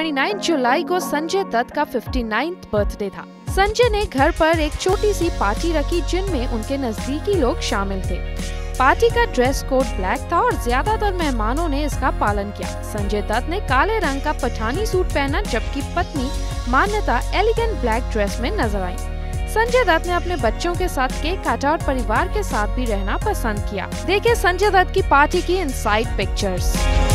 29 जुलाई को संजय दत्त का 59th birthday था। संजय ने घर पर एक छोटी सी पार्टी रखी जिनमें उनके नजदीकी लोग शामिल थे। पार्टी का ड्रेस कोड ब्लैक था और ज्यादातर मेहमानों ने इसका पालन किया। संजय दत्त ने काले रंग का पठानी सूट पहना, जबकि पत्नी मान्यता एलिगेंट ब्लैक ड्रेस में नजर आई। संजय दत्त ने अपने बच्चों के साथ केक काटा और परिवार के साथ भी रहना पसंद किया। देखिए संजय दत्त की पार्टी की इनसाइड पिक्चर्स।